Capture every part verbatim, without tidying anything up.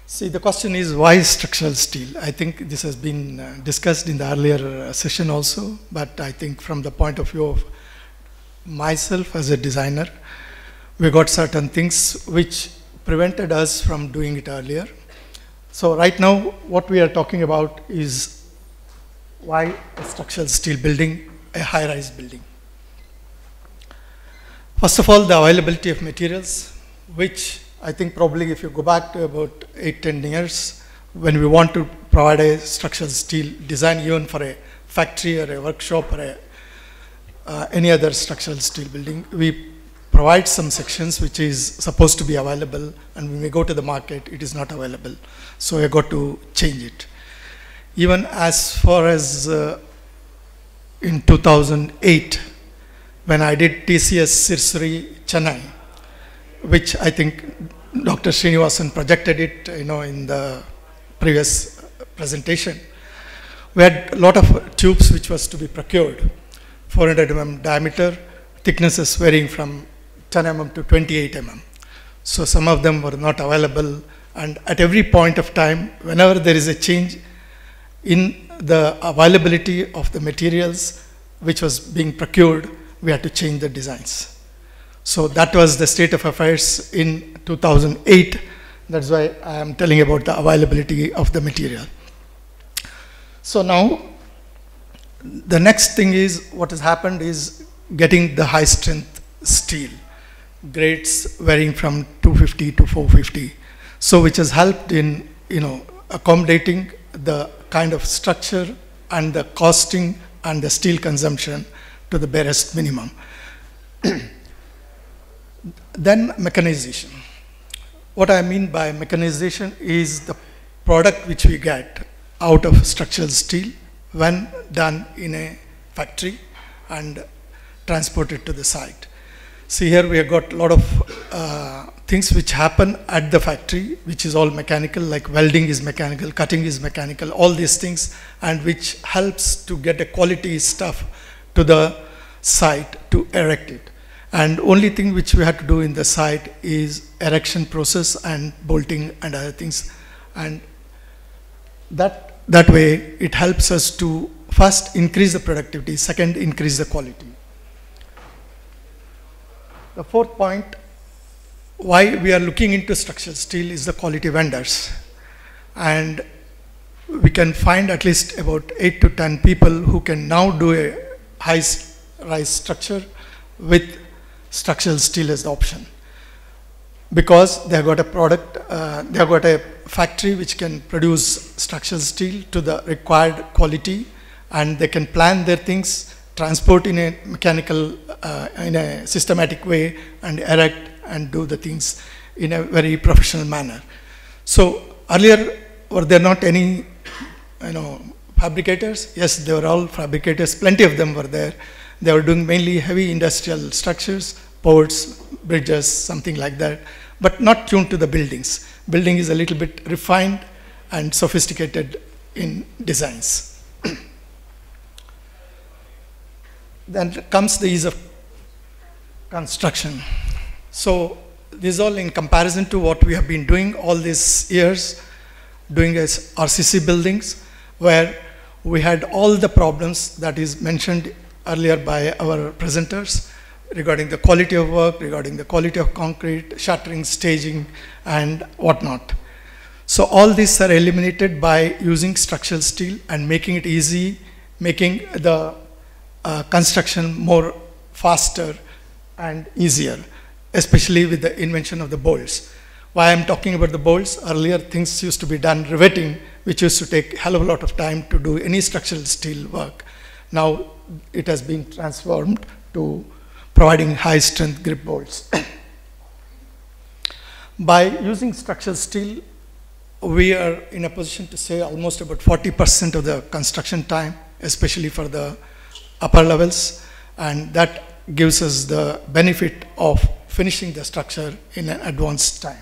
See, the question is why structural steel? I think this has been uh, discussed in the earlier uh, session also, but I think from the point of view of myself as a designer, we got certain things which prevented us from doing it earlier. So right now, what we are talking about is why a structural steel building, a high-rise building. First of all, the availability of materials, which I think probably if you go back to about eight, ten years, when we want to provide a structural steel design even for a factory or a workshop or a, uh, any other structural steel building, we provide some sections which is supposed to be available, and when we go to the market, it is not available. So I got to change it. Even as far as uh, in two thousand eight, when I did T C S Sirsuri Chennai, which I think Doctor Srinivasan projected it, you know, in the previous presentation. We had a lot of tubes which was to be procured, four hundred millimeter diameter, thicknesses varying from ten millimeter to twenty-eight millimeter. So some of them were not available, and at every point of time, whenever there is a change in the availability of the materials which was being procured, we had to change the designs. So that was the state of affairs in two thousand eight. That's why I am telling about the availability of the material. So now, the next thing is, what has happened is getting the high strength steel, grades varying from two fifty to four fifty. So which has helped in, you know, accommodating the kind of structure and the costing and the steel consumption to the barest minimum. Then mechanization. What I mean by mechanization is the product which we get out of structural steel when done in a factory and transported to the site. See, here we have got a lot of uh, things which happen at the factory, which is all mechanical, like welding is mechanical, cutting is mechanical, all these things, and which helps to get a quality stuff to the site to erect it. And only thing which we had to do in the site is erection process and bolting and other things. And that, that way it helps us to first increase the productivity, second increase the quality. The fourth point, why we are looking into structural steel is the quality vendors. And we can find at least about eight to ten people who can now do a high-rise structure with structural steel as the option, because they have got a product, uh, they have got a factory which can produce structural steel to the required quality, and they can plan their things, transport in a mechanical, uh, in a systematic way, and erect and do the things in a very professional manner. So earlier, were there not any, you know, fabricators? Yes, they were all fabricators. Plenty of them were there. They were doing mainly heavy industrial structures, ports, bridges, something like that, but not tuned to the buildings. Building is a little bit refined and sophisticated in designs. Then comes the ease of construction. So this is all in comparison to what we have been doing all these years, doing as R C C buildings, where we had all the problems that is mentioned earlier by our presenters regarding the quality of work, regarding the quality of concrete, shuttering, staging, and whatnot. So all these are eliminated by using structural steel and making it easy, making the uh, construction more faster and easier, especially with the invention of the bolts. Why I'm talking about the bolts, earlier things used to be done riveting, which used to take a hell of a lot of time to do any structural steel work. Now it has been transformed to providing high strength grip bolts. By using structural steel, we are in a position to say almost about forty percent of the construction time, especially for the upper levels, and that gives us the benefit of finishing the structure in an advanced time.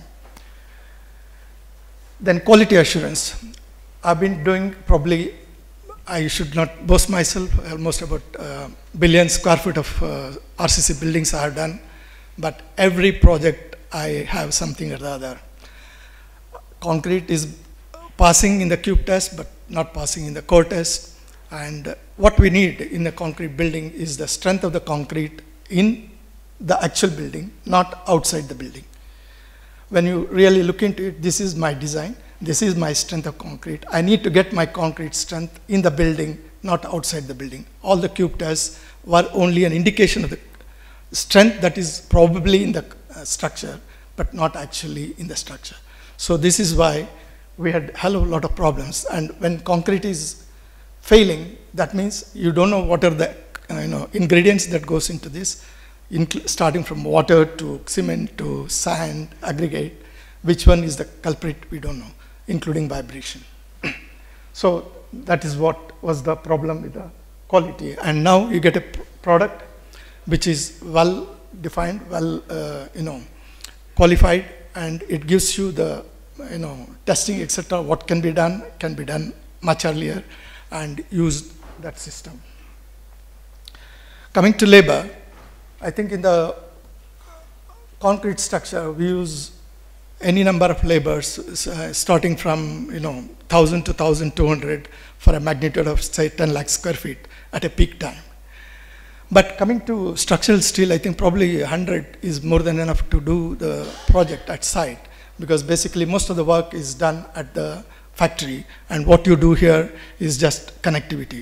Then quality assurance. I've been doing probably, I should not boast myself, almost about a billion square foot of uh, R C C buildings I have done, but every project I have something or the other. concrete is passing in the cube test, but not passing in the core test. And what we need in a concrete building is the strength of the concrete in the actual building, not outside the building. When you really look into it, this is my design, this is my strength of concrete. I need to get my concrete strength in the building, not outside the building. All the cube tests were only an indication of the strength that is probably in the uh, structure, but not actually in the structure. So this is why we had a hell of a lot of problems. And when concrete is failing, that means you don't know what are the uh, you know, ingredients that goes into this, starting from water to cement to sand, aggregate. Which one is the culprit, we don't know, including vibration. So that is what was the problem with the quality. And now you get a product which is well defined, well uh, you know, qualified, and it gives you the you know, testing, et cetera. What can be done can be done much earlier, and use that system. Coming to labor, I think in the concrete structure, we use any number of labors, uh, starting from you know one thousand to one thousand two hundred for a magnitude of say ten lakh square feet at a peak time. But coming to structural steel, I think probably one hundred is more than enough to do the project at site, because basically most of the work is done at the factory, and what you do here is just connectivity.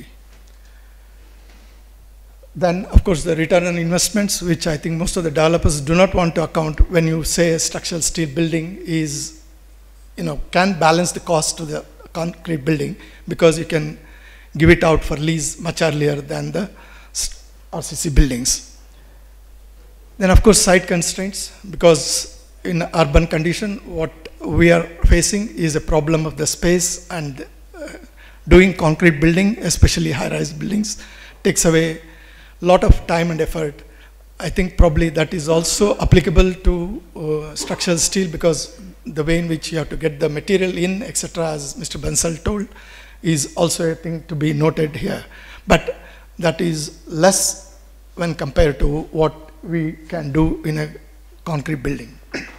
Then, of course, the return on investments, which I think most of the developers do not want to account when you say a structural steel building is, you know, can balance the cost to the concrete building, because you can give it out for lease much earlier than the R C C buildings. Then, of course, site constraints, because in urban condition, what we are facing is a problem of the space, and uh, doing concrete building, especially high-rise buildings, takes away a lot of time and effort. I think probably that is also applicable to uh, structural steel, because the way in which you have to get the material in, et cetera, as Mister Bansal told, is also a thing to be noted here. But that is less when compared to what we can do in a concrete building.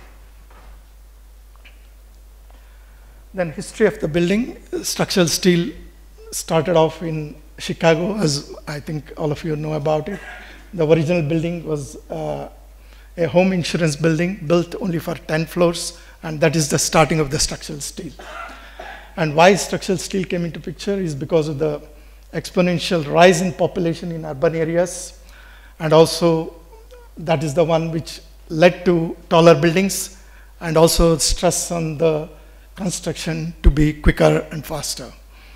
Then history of the building. Structural steel started off in Chicago, as I think all of you know about it. The original building was uh, a home insurance building built only for ten floors, and that is the starting of the structural steel. And why structural steel came into picture is because of the exponential rise in population in urban areas, and also that is the one which led to taller buildings, and also stress on the construction to be quicker and faster.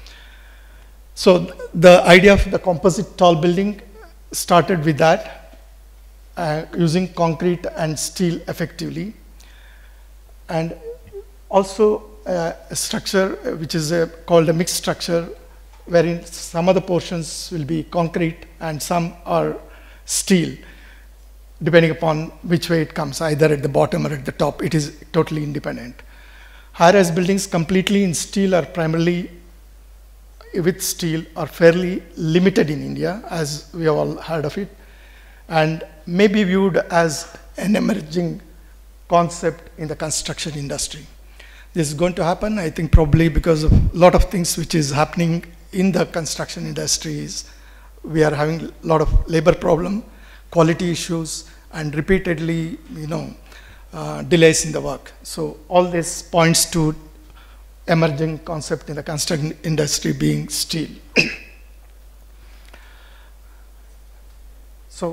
So the idea of the composite tall building started with that, uh, using concrete and steel effectively. And also uh, a structure which is a, called a mixed structure, wherein some of the portions will be concrete and some are steel, depending upon which way it comes, either at the bottom or at the top. It is totally independent. High-rise buildings completely in steel are primarily with steel are fairly limited in India, as we have all heard of it, and may be viewed as an emerging concept in the construction industry. This is going to happen, I think, probably because of a lot of things which is happening in the construction industries. We are having a lot of labor problem, quality issues, and repeatedly, you know, uh, delays in the work. So all this points to emerging concept in the construction industry being steel. So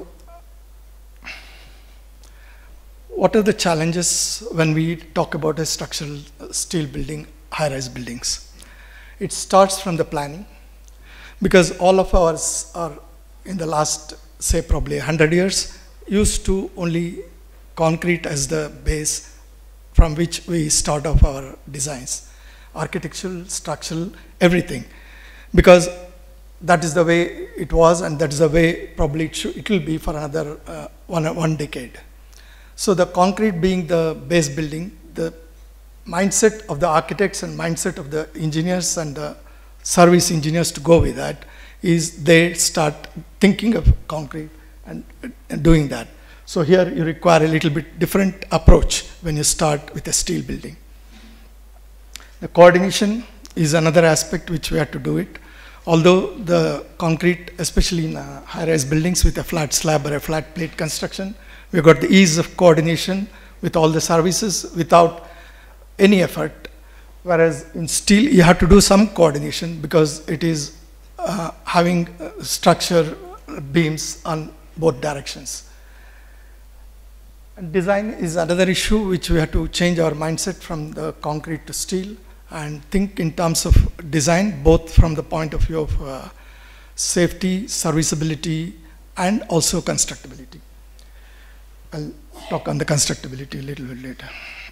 what are the challenges when we talk about a structural steel building, high-rise buildings? It starts from the planning, because all of us are in the last, say, probably one hundred years, used to only concrete as the base from which we start off our designs. Architectural, structural, everything. Because that is the way it was, and that is the way probably it, should, it will be for another uh, one, one decade. So the concrete being the base building, the mindset of the architects and mindset of the engineers and the service engineers to go with that is they start thinking of concrete and, and doing that. So here you require a little bit different approach when you start with a steel building. The coordination is another aspect which we have to do it. Although the concrete, especially in uh, high-rise buildings with a flat slab or a flat plate construction, we've got the ease of coordination with all the services without any effort. Whereas in steel, you have to do some coordination because it is uh, having uh, structure beams on both directions. And design is another issue which we have to change our mindset from the concrete to steel and think in terms of design, both from the point of view of uh, safety, serviceability, and also constructability. I'll talk on the constructability a little bit later.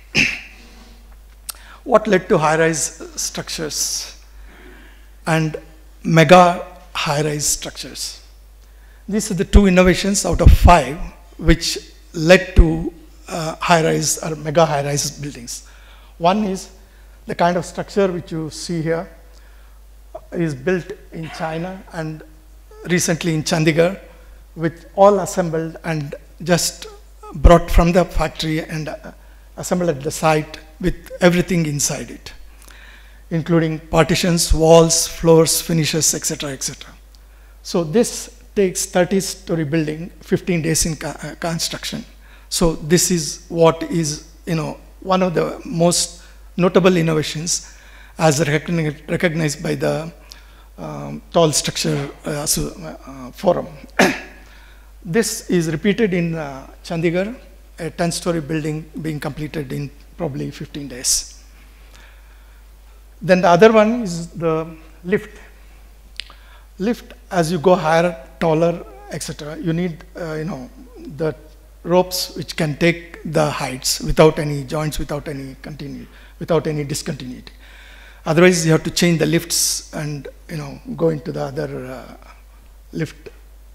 What led to high-rise structures and mega high-rise structures? These are the two innovations out of five which led to uh, high-rise or mega high-rise buildings. One is the kind of structure which you see here is built in China and recently in Chandigarh, with all assembled and just brought from the factory and uh, assembled at the site with everything inside it, including partitions, walls, floors, finishes, et cetera, et cetera. So this takes thirty story building, fifteen days in uh, construction. So this is what is, you know, one of the most notable innovations as recognized, recognized by the um, Tall Structure uh, uh, Forum. This is repeated in uh, Chandigarh, a ten story building being completed in probably fifteen days. Then the other one is the lift. Lift, as you go higher, taller, et cetera, you need, uh, you know, the ropes which can take the heights without any joints, without any continue, without any discontinuity. Otherwise, you have to change the lifts and, you know, go into the other uh, lift.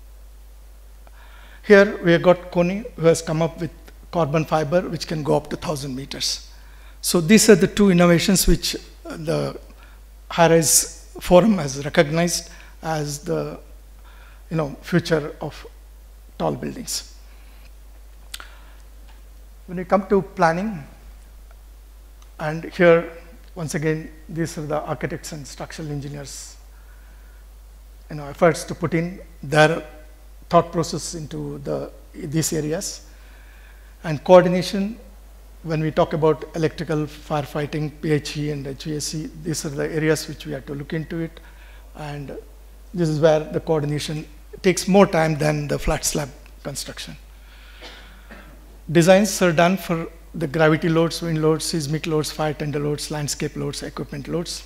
Here we have got Koni, who has come up with carbon fiber, which can go up to one thousand meters. So these are the two innovations which the High-Rise Forum has recognized as the, you know, future of tall buildings. When you come to planning, and here, once again, these are the architects and structural engineers, you know, efforts to put in their thought process into the, these areas. And coordination, when we talk about electrical, firefighting, P H E and H V A C, these are the areas which we have to look into it. And this is where the coordination takes more time than the flat slab construction. Designs are done for the gravity loads, wind loads, seismic loads, fire tender loads, landscape loads, equipment loads.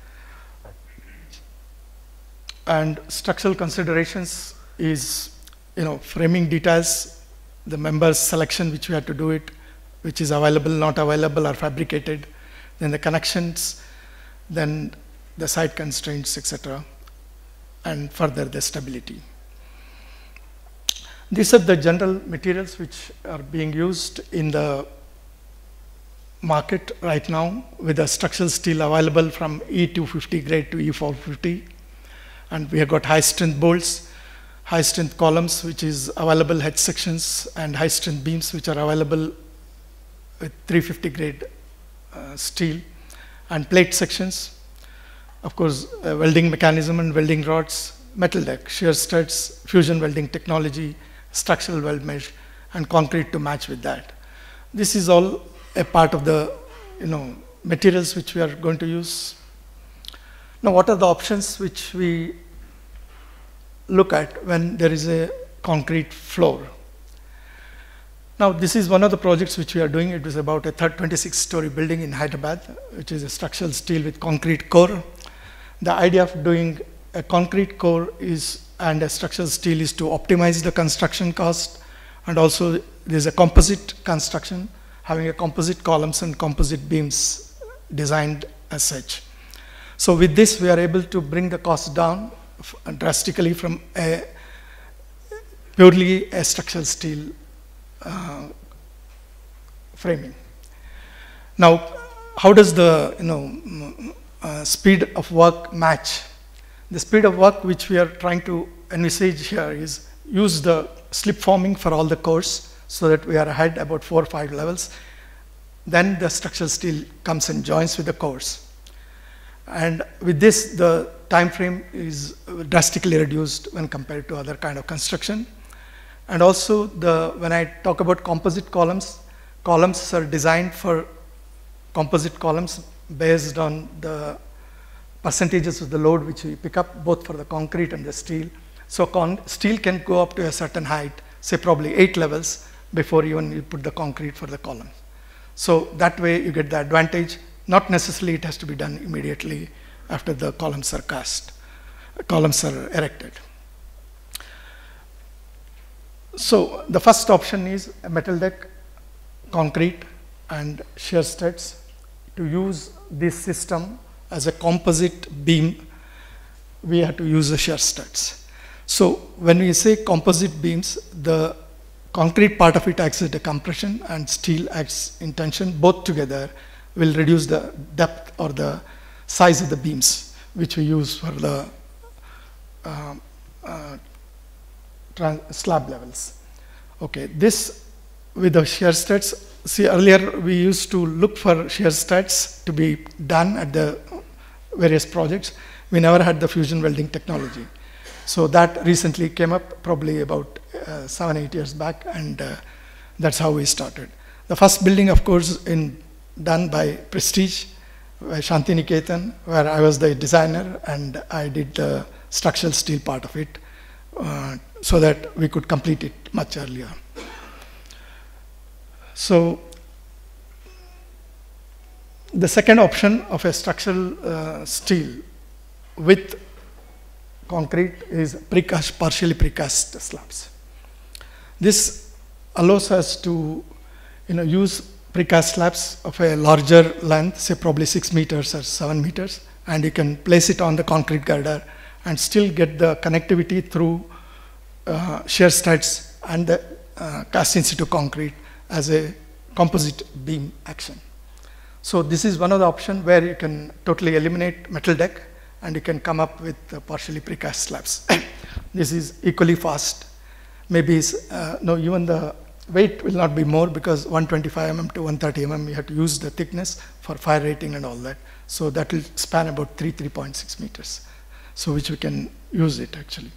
And structural considerations is, you know, framing details, the members selection which we have to do it, which is available, not available, or fabricated, then the connections, then the site constraints, et cetera, and further the stability. These are the general materials which are being used in the market right now, with the structural steel available from E two fifty grade to E four fifty. And we have got high strength bolts, high strength columns, which is available head sections, and high strength beams, which are available with three fifty grade uh, steel, and plate sections. Of course, uh, welding mechanism and welding rods, metal deck, shear studs, fusion welding technology, structural weld mesh, and concrete to match with that. This is all a part of the, you know, materials which we are going to use. Now, what are the options which we look at when there is a concrete floor? Now, this is one of the projects which we are doing. It was about a twenty-six story building in Hyderabad, which is a structural steel with concrete core. The idea of doing a concrete core is, and a structural steel, is to optimize the construction cost, and also there's a composite construction, having a composite columns and composite beams designed as such. So with this, we are able to bring the cost down drastically from a purely a structural steel uh, framing. Now, how does the, you know, uh, speed of work match? The speed of work which we are trying to envisage here is use the slip forming for all the cores, so that we are ahead about four or five levels. Then the structural steel comes and joins with the cores. And with this, the time frame is drastically reduced when compared to other kind of construction. And also, the, when I talk about composite columns, columns are designed for composite columns based on the percentages of the load which we pick up, both for the concrete and the steel. So con steel can go up to a certain height, say probably eight levels, before even you put the concrete for the column. So that way you get the advantage. Not necessarily it has to be done immediately after the columns are cast, columns are erected. So the first option is a metal deck, concrete, and shear studs. To use this system as a composite beam, we have to use the shear studs. So when we say composite beams, the concrete part of it acts as a compression and steel acts in tension. Both together will reduce the depth or the size of the beams, which we use for the uh, uh, slab levels. Okay, this with the shear studs. See, earlier we used to look for shear studs to be done at the various projects. We never had the fusion welding technology. So that recently came up, probably about uh, seven, eight years back, and uh, that's how we started. The first building, of course, in, done by Prestige, by Shantiniketan, where I was the designer, and I did the structural steel part of it, uh, so that we could complete it much earlier. So the second option of a structural uh, steel with concrete is precast, partially precast slabs. This allows us to, you know, use precast slabs of a larger length, say probably six meters or seven meters, and you can place it on the concrete girder and still get the connectivity through uh, shear studs and the uh, cast in situ concrete as a composite beam action. So this is one of the options where you can totally eliminate metal deck and you can come up with uh, partially precast slabs. This is equally fast. Maybe uh, no, even the weight will not be more, because one twenty-five millimeters to one thirty millimeters you have to use the thickness for fire rating and all that. So that will span about three, three point six meters. So which we can use it actually.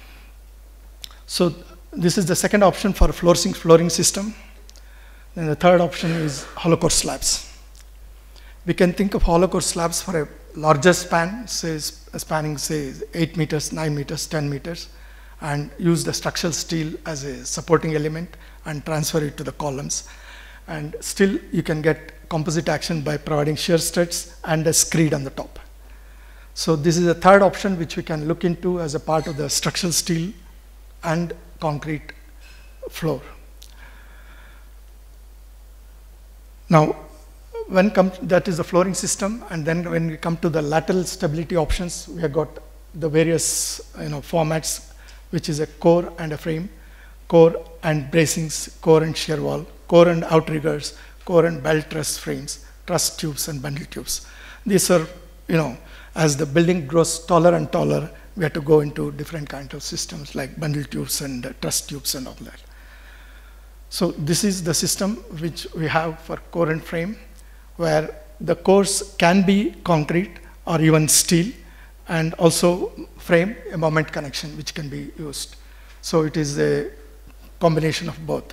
So this is the second option for flooring, flooring system. Then the third option is hollow core slabs. We can think of hollow core slabs for a larger span, say spanning say eight meters, nine meters, ten meters, and use the structural steel as a supporting element and transfer it to the columns. And still you can get composite action by providing shear studs and a screed on the top. So this is a third option which we can look into as a part of the structural steel and concrete floor. Now, when come, that is the flooring system, and then when we come to the lateral stability options, we have got the various, you know, formats, which is a core and a frame, core and bracings, core and shear wall, core and outriggers, core and belt truss frames, truss tubes and bundle tubes. These are, you know, as the building grows taller and taller, we have to go into different kinds of systems like bundle tubes and uh, truss tubes and all that. So this is the system which we have for core and frame, where the cores can be concrete or even steel, and also frame a moment connection which can be used. So it is a combination of both.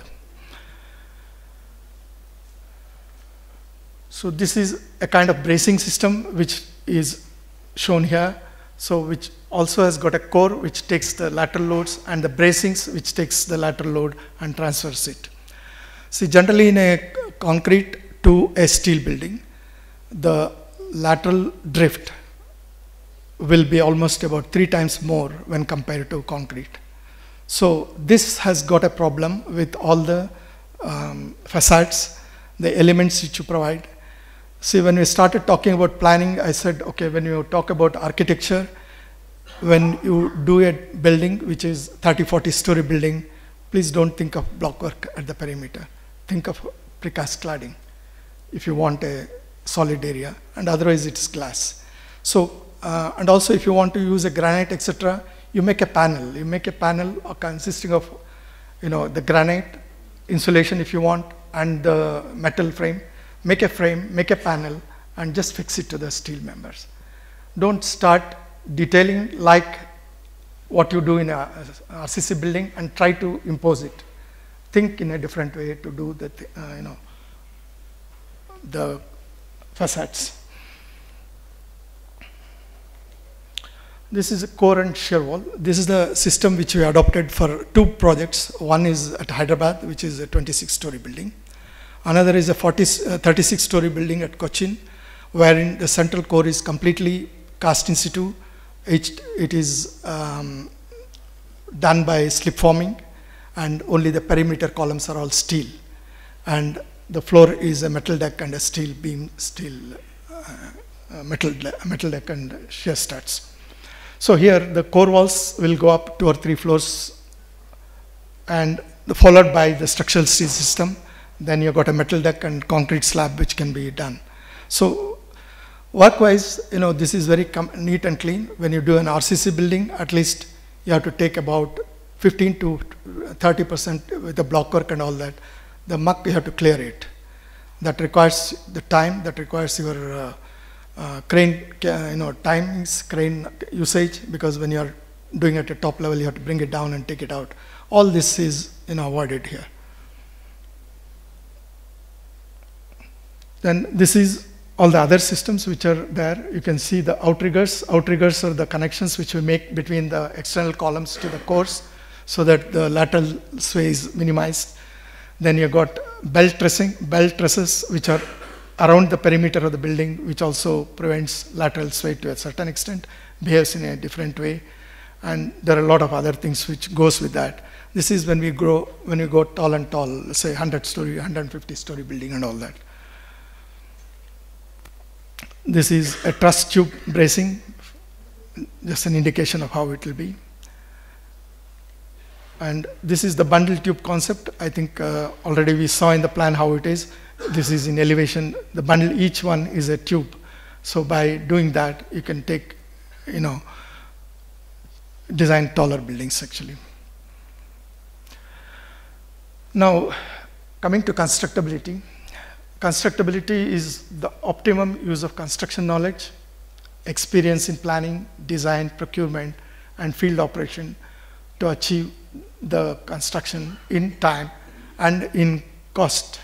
So this is a kind of bracing system which is shown here. So which also has got a core which takes the lateral loads, and the bracings which takes the lateral load and transfers it. See, generally in a concrete to a steel building, the lateral drift will be almost about three times more when compared to concrete. So this has got a problem with all the um, facades, the elements which you provide. See, when we started talking about planning, I said, okay, when you talk about architecture, when you do a building which is thirty, forty story building, please don't think of block work at the perimeter. Think of precast cladding if you want a solid area, and otherwise it's glass. So, uh, and also if you want to use a granite, et cetera, you make a panel. You make a panel consisting of, you know, the granite insulation if you want, and the metal frame. Make a frame, make a panel, and just fix it to the steel members. don't start detailing like what you do in a R C C building and try to impose it. Think in a different way to do the, th uh, you know, the facades. This is a core and shear wall. This is the system which we adopted for two projects. One is at Hyderabad, which is a twenty-six story building. Another is a thirty-six story building at Cochin, wherein the central core is completely cast in situ. It, it is um, done by slip forming, and only the perimeter columns are all steel. And the floor is a metal deck and a steel beam, steel uh, metal, metal deck and shear studs. So here the core walls will go up two or three floors, and followed by the structural steel system. Then you've got a metal deck and concrete slab which can be done. So work-wise, you know, this is very neat and clean. When you do an R C C building, at least you have to take about fifteen to thirty percent with the block work and all that. The muck, you have to clear it. That requires the time, that requires your uh, uh, crane, uh, you know, timings, crane usage, because when you are doing it at top level, you have to bring it down and take it out. All this is, you know, avoided here. Then this is all the other systems which are there. You can see the outriggers. Outriggers are the connections which we make between the external columns to the cores so that the lateral sway is minimized. Then you've got belt trussing, belt trusses which are around the perimeter of the building, which also prevents lateral sway to a certain extent, behaves in a different way. And there are a lot of other things which goes with that. This is when we grow, when we go tall and tall, let's say one hundred story, one hundred fifty story building and all that. This is a truss tube bracing, just an indication of how it will be. And this is the bundle tube concept. I think uh, already we saw in the plan how it is. This is in elevation. The bundle, each one is a tube. So by doing that, you can take, you know, design taller buildings actually. Now, coming to constructability. Constructability is the optimum use of construction knowledge, experience in planning, design, procurement, and field operation to achieve the construction in time and in cost,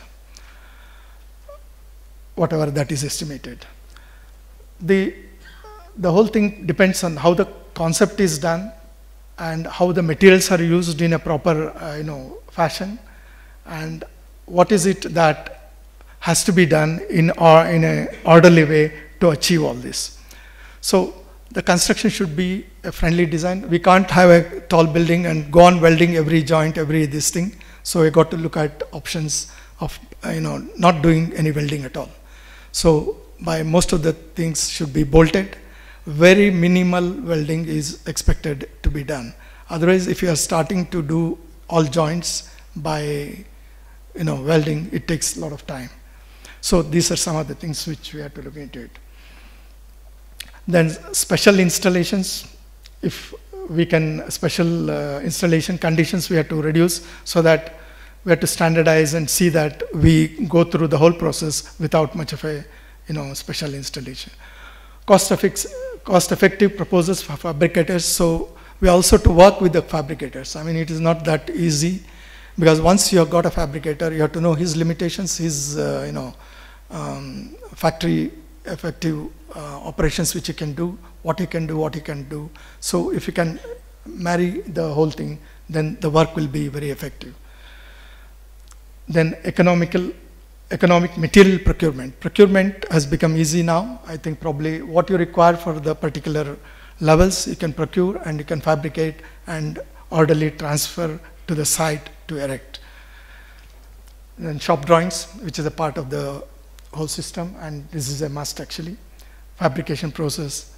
whatever that is estimated. The, the whole thing depends on how the concept is done and how the materials are used in a proper uh, you know, fashion, and what is it that has to be done in, or in an orderly way to achieve all this. So the construction should be a friendly design. We can't have a tall building and go on welding every joint, every this thing. So we got to look at options of, you know, not doing any welding at all. So by most of the things should be bolted. Very minimal welding is expected to be done. Otherwise, if you are starting to do all joints by, you know, welding, it takes a lot of time. So these are some of the things which we have to look into it. Then special installations, if we can, special uh, installation conditions we have to reduce so that we have to standardize and see that we go through the whole process without much of a, you know, special installation. Cost, effects, cost effective proposals for fabricators. So we also to work with the fabricators. I mean, it is not that easy, because once you have got a fabricator, you have to know his limitations, his, uh, you know, um, factory effective uh, operations which he can do, what he can do, what he can do. So if you can marry the whole thing, then the work will be very effective. Then economical, economic material procurement. Procurement has become easy now. I think probably what you require for the particular levels, you can procure and you can fabricate and orderly transfer to the site to erect. Then shop drawings, which is a part of the whole system, and this is a must actually. Fabrication process.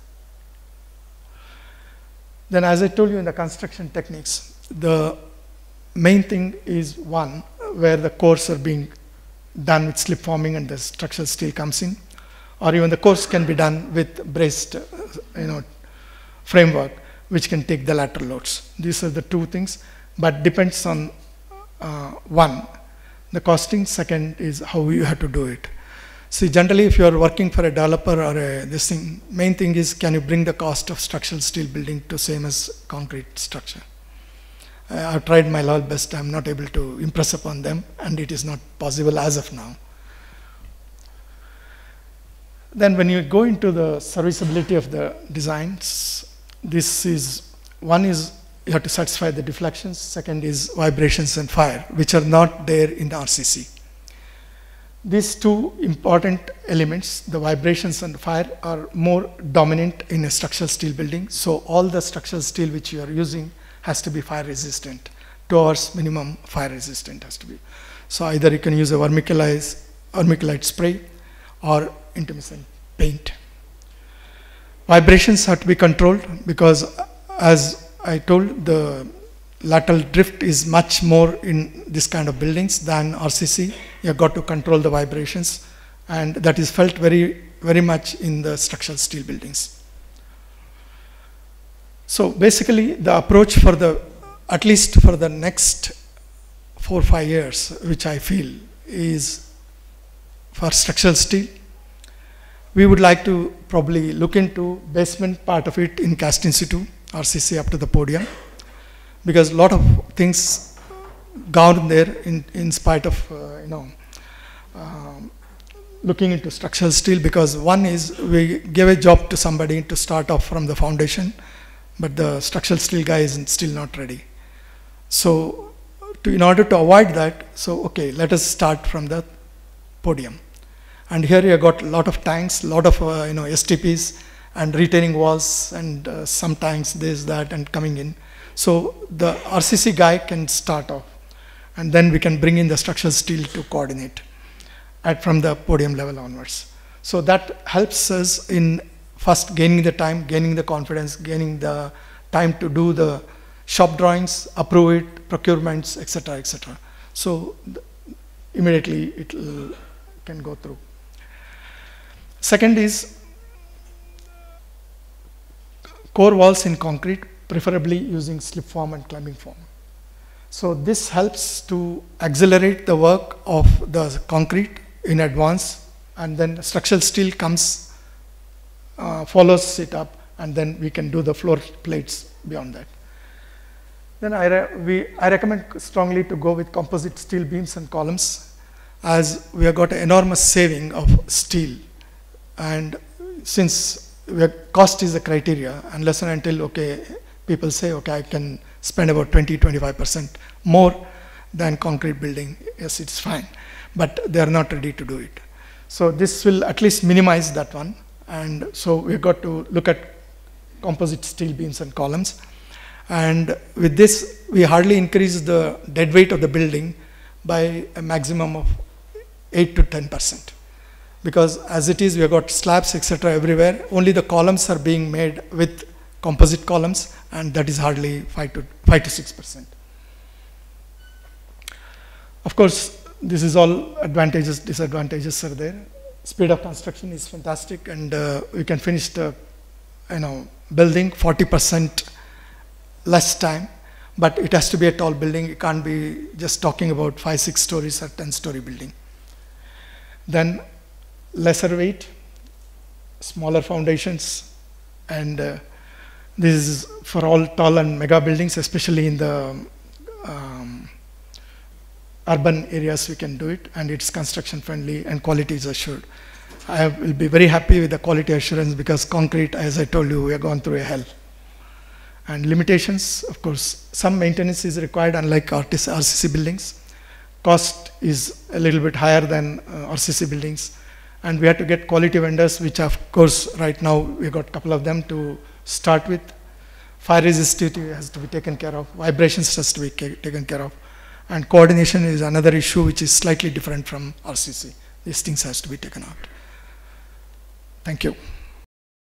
Then as I told you in the construction techniques, the main thing is one, where the cores are being done with slip forming and the structural steel comes in, or even the cores can be done with braced, you know, framework, which can take the lateral loads. These are the two things, but depends on uh, one, the costing. Second is how you have to do it. See, generally, if you are working for a developer or a, this thing, main thing is, can you bring the cost of structural steel building to same as concrete structure? Uh, I've tried my level best. I'm not able to impress upon them, and it is not possible as of now. Then when you go into the serviceability of the designs, this is, one is you have to satisfy the deflections, second is vibrations and fire, which are not there in the R C C. These two important elements, the vibrations and fire, are more dominant in a structural steel building. So all the structural steel which you are using has to be fire resistant. Two hours minimum fire resistant has to be. So either you can use a vermiculite, vermiculite spray or intumescent paint. Vibrations have to be controlled because, as I told, the lateral drift is much more in this kind of buildings than R C C. You have got to control the vibrations, and that is felt very, very much in the structural steel buildings. So basically, the approach for the, at least for the next four or five years, which I feel is for structural steel, we would like to probably look into basement part of it in cast in situ, R C C up to the podium, because a lot of things gone there in, in spite of, uh, you know, um, looking into structural steel, because one is we give a job to somebody to start off from the foundation, but the structural steel guy is still not ready. So to, in order to avoid that, so okay, let us start from the podium. And here you got a lot of tanks, a lot of uh, you know, S T Ps and retaining walls and uh, some tanks, this, that, and coming in. So the R C C guy can start off, and then we can bring in the structural steel to coordinate at from the podium level onwards. So that helps us in first gaining the time, gaining the confidence, gaining the time to do the shop drawings, approve it, procurements, et cetera, et cetera. So immediately it can go through. Second is core walls in concrete, preferably using slip form and climbing form. So this helps to accelerate the work of the concrete in advance, and then structural steel comes, uh, follows it up, and then we can do the floor plates beyond that. Then I, re we, I recommend strongly to go with composite steel beams and columns, as we have got an enormous saving of steel. And since we are, cost is a criteria, unless and until, okay, people say, okay, I can spend about twenty to twenty-five percent more than concrete building, yes, it's fine, but they are not ready to do it. So this will at least minimize that one. And so we've got to look at composite steel beams and columns. And with this, we hardly increase the dead weight of the building by a maximum of eight to ten percent. Because as it is, we have got slabs, et cetera everywhere. Only the columns are being made with composite columns, and that is hardly five to six percent. Of course, this is all advantages, disadvantages are there. Speed of construction is fantastic, and uh, we can finish the you know, building forty percent less time, but it has to be a tall building. It can't be just talking about five, six stories or ten story building. Then lesser weight, smaller foundations, and uh, this is for all tall and mega buildings, especially in the um, urban areas we can do it, and it's construction friendly and quality is assured. I will be very happy with the quality assurance, because concrete, as I told you, we have gone through a hell. And limitations, of course, some maintenance is required, unlike R C C buildings. Cost is a little bit higher than uh, R C C buildings. And we have to get quality vendors, which of course right now we've got a couple of them to start with. Fire resistivity has to be taken care of. Vibrations has to be taken care of. And coordination is another issue which is slightly different from R C C. These things has to be taken out. Thank you.